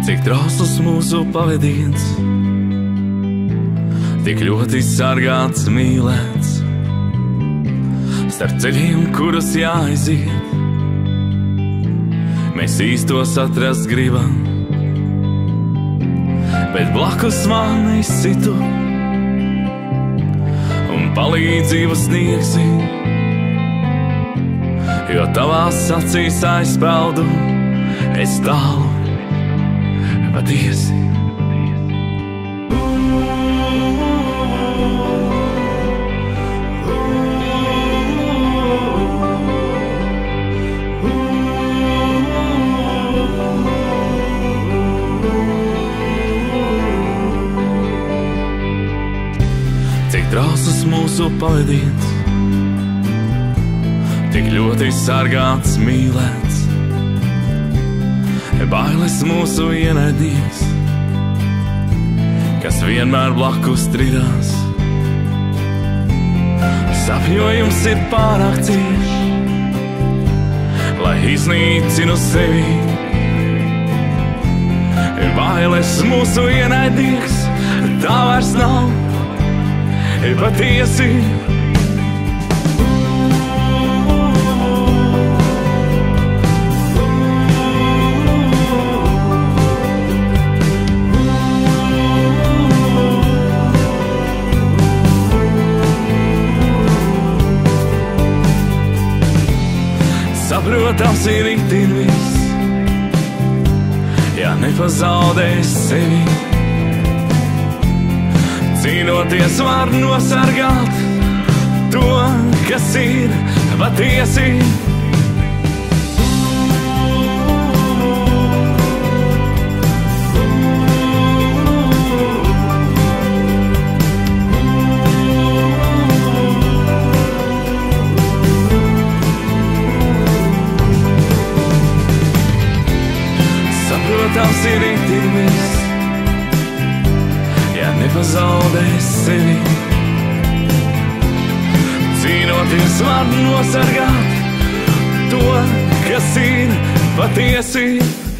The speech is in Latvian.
Cik trausls mūsu pavadiens, tik ļoti sargāts, mīlēts, starp ceļiem, kurus jāaiziet, mēs īstos atrast gribam, bet blakus man esi tu un palīdzību sniegsi, jo tavās acīs aizpeldu es tālu patiesi. Cik trausls mūsu pavadiens, tik ļoti sargāts, mīlēts, bailes mūsu ienaidnieks, kas vienmēr blakus trirās. Sapņojums ir pārāk cieši, lai iznīcinu sevi. Bailes mūsu ienaidnieks, tā vairs nav patiesi. Saprotams ir itin viss, ja nepazaudēs sevi. Cīnoties var nosargāt to, kas ir patiesi. Saprotams ir itin viss, ja nepazaudēs sevi. Cīnoties var nosargāt to, kas ir patiesi.